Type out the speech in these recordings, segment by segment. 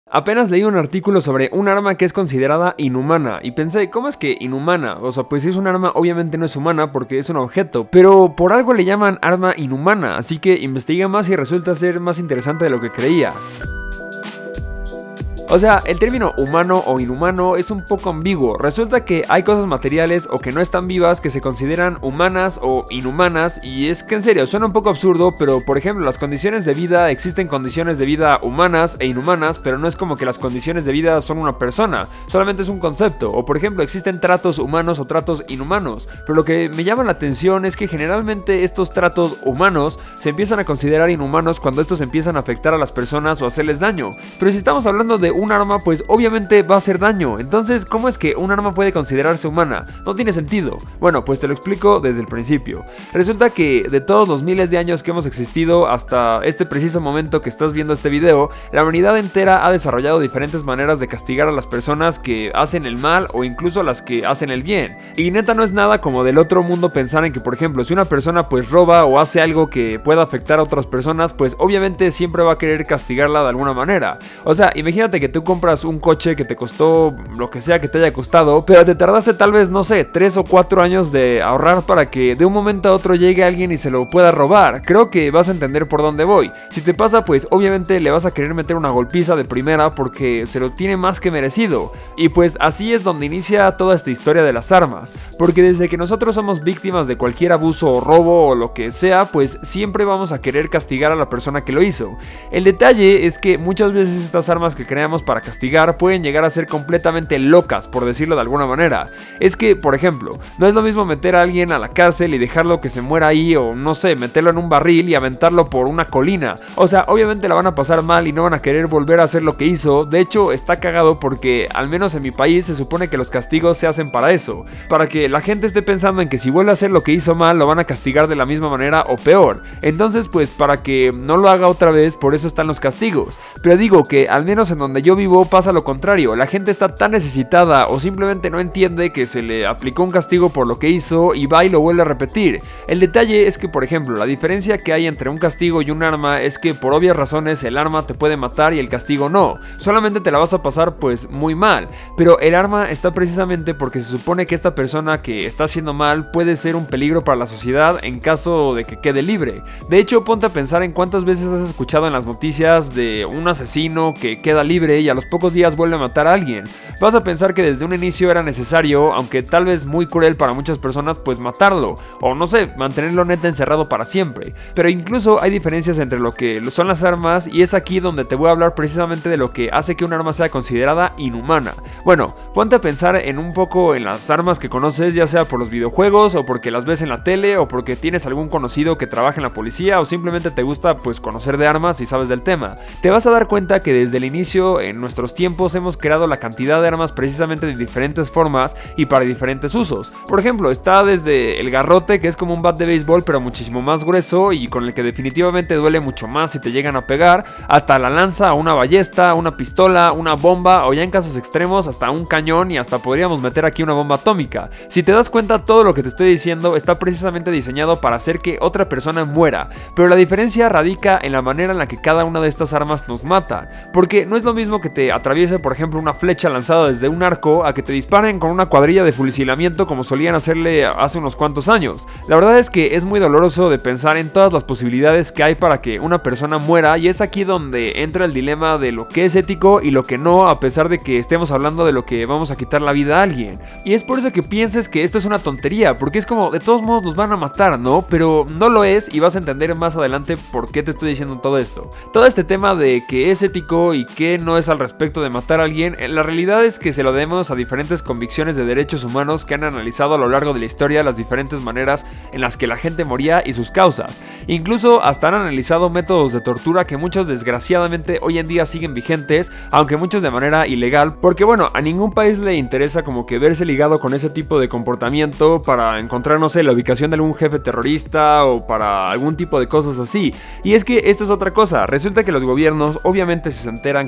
Apenas leí un artículo sobre un arma que es considerada inhumana y pensé, ¿cómo es que inhumana? O sea, pues si es un arma obviamente no es humana porque es un objeto, pero por algo le llaman arma inhumana, así que investigué más y resulta ser más interesante de lo que creía. O sea, el término humano o inhumano es un poco ambiguo. Resulta que hay cosas materiales o que no están vivas que se consideran humanas o inhumanas, y es que en serio, suena un poco absurdo, pero por ejemplo, las condiciones de vida, existen condiciones de vida humanas e inhumanas, pero no es como que las condiciones de vida son una persona, solamente es un concepto. O por ejemplo, existen tratos humanos o tratos inhumanos, pero lo que me llama la atención es que generalmente estos tratos humanos se empiezan a considerar inhumanos cuando estos empiezan a afectar a las personas o hacerles daño. Pero si estamos hablando de un arma, pues obviamente va a hacer daño. Entonces, ¿cómo es que un arma puede considerarse humana? No tiene sentido. Bueno, pues te lo explico desde el principio. Resulta que de todos los miles de años que hemos existido hasta este preciso momento que estás viendo este video, la humanidad entera ha desarrollado diferentes maneras de castigar a las personas que hacen el mal o incluso a las que hacen el bien. Y neta no es nada como del otro mundo pensar en que, por ejemplo, si una persona pues roba o hace algo que pueda afectar a otras personas, pues obviamente siempre va a querer castigarla de alguna manera. O sea, imagínate que tú compras un coche que te costó lo que sea que te haya costado, pero te tardaste tal vez, no sé, 3 o 4 años de ahorrar para que de un momento a otro llegue alguien y se lo pueda robar. Creo que vas a entender por dónde voy. Si te pasa, pues obviamente le vas a querer meter una golpiza de primera porque se lo tiene más que merecido. Y pues así es donde inicia toda esta historia de las armas, porque desde que nosotros somos víctimas de cualquier abuso o robo o lo que sea, pues siempre vamos a querer castigar a la persona que lo hizo. El detalle es que muchas veces estas armas que creamos para castigar pueden llegar a ser completamente locas, por decirlo de alguna manera. Es que, por ejemplo, no es lo mismo meter a alguien a la cárcel y dejarlo que se muera ahí, o no sé, meterlo en un barril y aventarlo por una colina. O sea, obviamente la van a pasar mal y no van a querer volver a hacer lo que hizo. De hecho, está cagado porque, al menos en mi país, se supone que los castigos se hacen para eso, para que la gente esté pensando en que si vuelve a hacer lo que hizo mal, lo van a castigar de la misma manera o peor. Entonces, pues para que no lo haga otra vez, por eso están los castigos. Pero digo que, al menos en donde yo vivo, pasa lo contrario. La gente está tan necesitada o simplemente no entiende que se le aplicó un castigo por lo que hizo y va y lo vuelve a repetir. El detalle es que, por ejemplo, la diferencia que hay entre un castigo y un arma es que por obvias razones el arma te puede matar y el castigo no. Solamente te la vas a pasar pues muy mal. Pero el arma está precisamente porque se supone que esta persona que está haciendo mal puede ser un peligro para la sociedad en caso de que quede libre. De hecho, ponte a pensar en cuántas veces has escuchado en las noticias de un asesino que queda libre y a los pocos días vuelve a matar a alguien. Vas a pensar que desde un inicio era necesario, aunque tal vez muy cruel para muchas personas, pues matarlo, o no sé, mantenerlo neta encerrado para siempre. Pero incluso hay diferencias entre lo que son las armas, y es aquí donde te voy a hablar precisamente de lo que hace que un arma sea considerada inhumana. Bueno, ponte a pensar en un poco en las armas que conoces, ya sea por los videojuegos, o porque las ves en la tele, o porque tienes algún conocido que trabaja en la policía, o simplemente te gusta pues conocer de armas y sabes del tema. Te vas a dar cuenta que desde el inicio, en nuestros tiempos, hemos creado la cantidad de armas precisamente de diferentes formas y para diferentes usos. Por ejemplo, está desde el garrote, que es como un bat de béisbol pero muchísimo más grueso y con el que definitivamente duele mucho más si te llegan a pegar, hasta la lanza, una ballesta, una pistola, una bomba, o ya en casos extremos hasta un cañón, y hasta podríamos meter aquí una bomba atómica. Si te das cuenta, todo lo que te estoy diciendo está precisamente diseñado para hacer que otra persona muera, pero la diferencia radica en la manera en la que cada una de estas armas nos mata, porque no es lo mismo que te atraviese, por ejemplo, una flecha lanzada desde un arco a que te disparen con una cuadrilla de fusilamiento como solían hacerle hace unos cuantos años. La verdad es que es muy doloroso de pensar en todas las posibilidades que hay para que una persona muera, y es aquí donde entra el dilema de lo que es ético y lo que no, a pesar de que estemos hablando de lo que vamos a quitar la vida a alguien. Y es por eso que pienses que esto es una tontería, porque es como, de todos modos nos van a matar, ¿no? Pero no lo es, y vas a entender más adelante por qué te estoy diciendo todo esto. Todo este tema de que es ético y que no es al respecto de matar a alguien, la realidad es que se lo debemos a diferentes convicciones de derechos humanos que han analizado a lo largo de la historia las diferentes maneras en las que la gente moría y sus causas. Incluso hasta han analizado métodos de tortura que muchos desgraciadamente hoy en día siguen vigentes, aunque muchos de manera ilegal, porque bueno, a ningún país le interesa como que verse ligado con ese tipo de comportamiento para encontrar, no sé, la ubicación de algún jefe terrorista o para algún tipo de cosas así. Y es que esta es otra cosa, resulta que los gobiernos obviamente si se enteran que, no sé,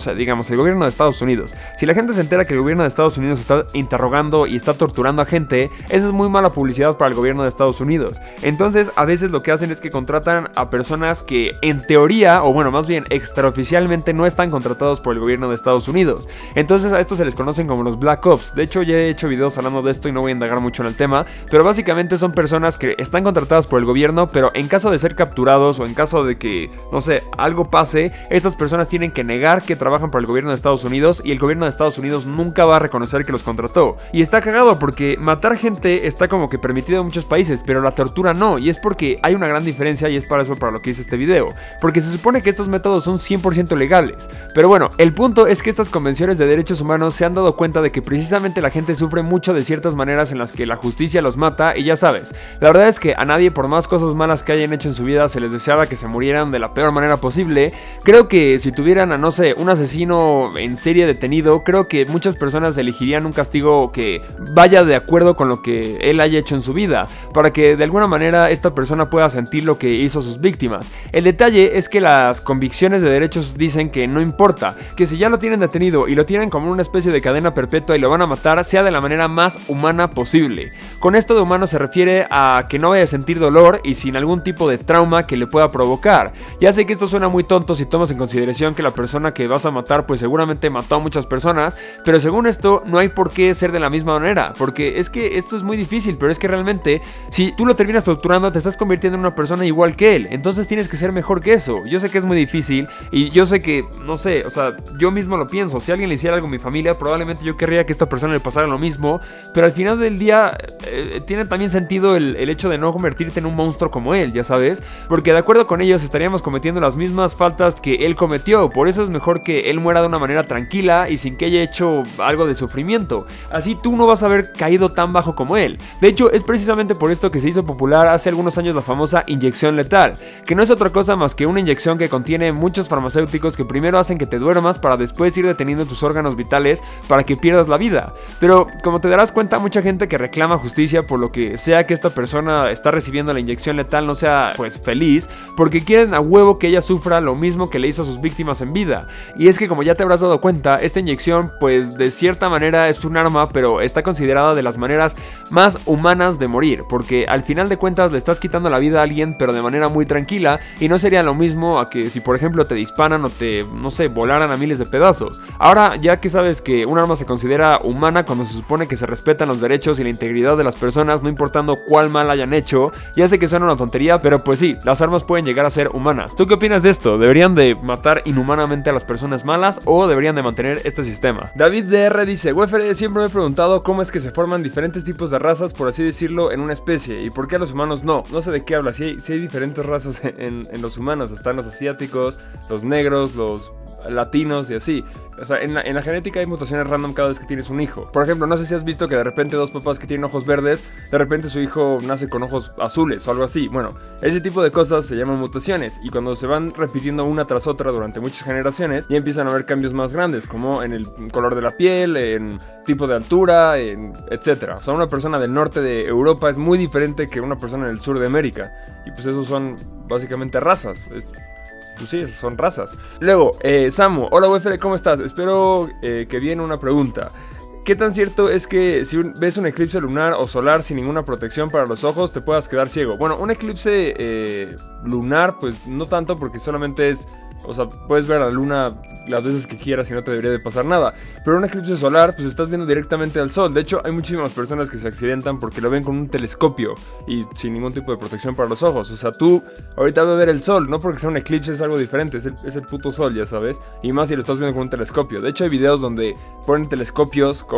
sé, digamos, el gobierno de Estados Unidos. Si la gente se entera que el gobierno de Estados Unidos está interrogando y está torturando a gente, eso es muy mala publicidad para el gobierno de Estados Unidos. Entonces, a veces lo que hacen es que contratan a personas que en teoría, o bueno, más bien extraoficialmente no están contratados por el gobierno de Estados Unidos. Entonces a estos se les conocen como los Black Ops. De hecho, ya he hecho videos hablando de esto y no voy a indagar mucho en el tema, pero básicamente son personas que están contratadas por el gobierno, pero en caso de ser capturados o en caso de que, no sé, algo pase, estas personas tienen que negar que trabajan para el gobierno de Estados Unidos y el gobierno de Estados Unidos nunca va a reconocer que los contrató. Y está cagado porque matar gente está como que permitido en muchos países, pero la tortura no, y es porque hay una gran diferencia y es para eso para lo que hice este video, porque se supone que estos métodos son 100% legales. Pero bueno, el punto es que estas convenciones de derechos humanos se han dado cuenta de que precisamente la gente sufre mucho de ciertas maneras en las que la justicia los mata, y ya sabes, la verdad es que a nadie, por más cosas malas que hayan hecho en su vida, se les deseaba que se murieran de la peor manera posible. Creo que si tuvieran a, no sé, un asesino en serie detenido, creo que muchas personas elegirían un castigo que vaya de acuerdo con lo que él haya hecho en su vida, para que de alguna manera esta persona pueda sentir lo que hizo a sus víctimas. El detalle es que las convicciones de derechos dicen que no importa, que si ya lo tienen detenido y lo tienen como una especie de cadena perpetua y lo van a matar, sea de la manera más humana posible. Con esto de humano se refiere a que no vaya a sentir dolor y sin algún tipo de trauma que le pueda provocar. Ya sé que esto suena muy tonto si tomas en consideración que la persona que vas a matar pues seguramente mató a muchas personas, pero según esto no hay por qué ser de la misma manera, porque es que esto es muy difícil, pero es que realmente si tú lo terminas torturando te estás convirtiendo en una persona igual que él, entonces tienes que ser mejor que eso. Yo sé que es muy difícil y yo sé que, no sé, o sea, yo mismo lo pienso, si alguien le hiciera algo a mi familia probablemente yo querría que esta persona le pasara lo mismo, pero al final del día tiene también sentido el hecho de no convertirte en un monstruo como él, ya sabes, porque de acuerdo con ellos estaríamos cometiendo las mismas faltas que él cometió, por eso es mejor que él muera de una manera tranquila y sin que haya hecho algo de sufrimiento, así tú no vas a haber caído tan bajo como él. De hecho, es precisamente por esto que se hizo popular hace algunos años la famosa inyección letal, que no es otra cosa más que una inyección que contiene muchos farmacéuticos que primero hacen que te duermas para después ir deteniendo tus órganos vitales para que pierdas la vida. Pero como te darás cuenta, mucha gente que reclama justicia por lo que sea que esta persona está recibiendo la inyección letal no sea pues feliz, porque quieren a huevo que ella sufra lo mismo que le hizo a sus víctimas en vida. Y es que como ya te habrás dado cuenta, esta inyección pues de cierta manera es un arma, pero está considerada de las maneras más humanas de morir, porque al final de cuentas le estás quitando la vida a alguien pero de manera muy tranquila, y no sería lo mismo a que si por ejemplo te disparan o te, no sé, volaran a miles de pedazos. Ahora, ya que sabes que un arma se considera humana cuando se supone que se respetan los derechos y la integridad de las personas, no importando cuál mal hayan hecho, ya sé que suena una tontería, pero pues sí, las armas pueden llegar a ser humanas. ¿Tú qué opinas de esto? ¿Deberían de matar inhumanamente a las personas malas o deberían de mantener este sistema? David DR dice: Wefere, siempre me he preguntado cómo es que se forman diferentes tipos de razas, por así decirlo, en una especie, y por qué a los humanos no. No sé de qué hablas, si hay diferentes razas en los humanos, están los asiáticos, los negros, los latinos y así. O sea, en la genética hay mutaciones random cada vez que tienes un hijo. Por ejemplo, no sé si has visto que de repente dos papás que tienen ojos verdes, de repente su hijo nace con ojos azules o algo así. Bueno, ese tipo de cosas se llaman mutaciones, y cuando se van repitiendo una tras otra durante muchas generaciones, ya empiezan a haber cambios más grandes, como en el color de la piel, en tipo de altura, etcétera. O sea, una persona del norte de Europa es muy diferente que una persona del sur de América, y pues esos son básicamente razas. Pues sí, son razas. Luego, Samu, hola Wefere, ¿cómo estás? Espero que viene una pregunta. ¿Qué tan cierto es que si ves un eclipse lunar o solar sin ninguna protección para los ojos te puedas quedar ciego? Bueno, un eclipse lunar pues no tanto, porque solamente es... O sea, puedes ver a la luna las veces que quieras y no te debería de pasar nada. Pero un eclipse solar, pues estás viendo directamente al sol. De hecho, hay muchísimas personas que se accidentan porque lo ven con un telescopio y sin ningún tipo de protección para los ojos. O sea, tú ahorita vas a ver el sol, no porque sea un eclipse es algo diferente, es el puto sol, ya sabes. Y más si lo estás viendo con un telescopio. De hecho, hay videos donde ponen telescopios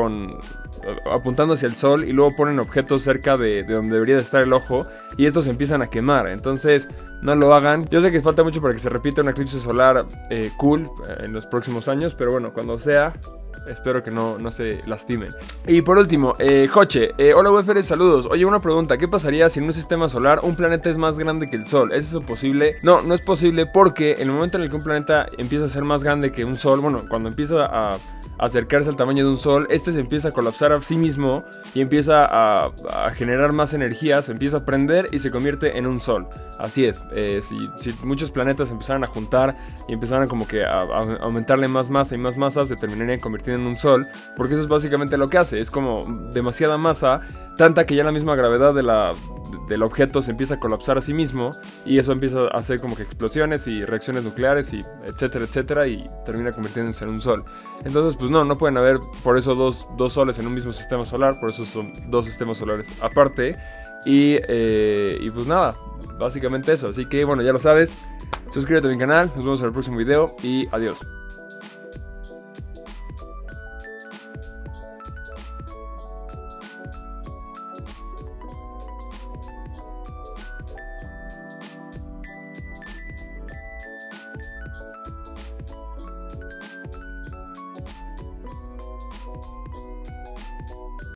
apuntando hacia el sol y luego ponen objetos cerca de donde debería de estar el ojo, y estos se empiezan a quemar. Entonces, no lo hagan. Yo sé que falta mucho para que se repita un eclipse solar cool en los próximos años, pero bueno, cuando sea, espero que no se lastimen. Y por último, Joche, hola Wefere, saludos. Oye, una pregunta, ¿qué pasaría si en un sistema solar un planeta es más grande que el Sol? ¿Es eso posible? No, no es posible porque en el momento en el que un planeta empieza a ser más grande que un Sol, bueno, cuando empieza a acercarse al tamaño de un sol, este se empieza a colapsar a sí mismo y empieza a generar más energía, se empieza a prender y se convierte en un sol. Así es, si muchos planetas empezaran a juntar y empezaran como que a aumentarle más masa y más masa, se terminarían convirtiendo en un sol, porque eso es básicamente lo que hace, es como demasiada masa, tanta que ya la misma gravedad del objeto se empieza a colapsar a sí mismo y eso empieza a hacer como que explosiones y reacciones nucleares y etcétera, etcétera, y termina convirtiéndose en un sol. Entonces pues no pueden haber por eso dos soles en un mismo sistema solar, por eso son dos sistemas solares aparte. Y pues nada, básicamente eso. Así que bueno, ya lo sabes, suscríbete a mi canal, nos vemos en el próximo video y adiós.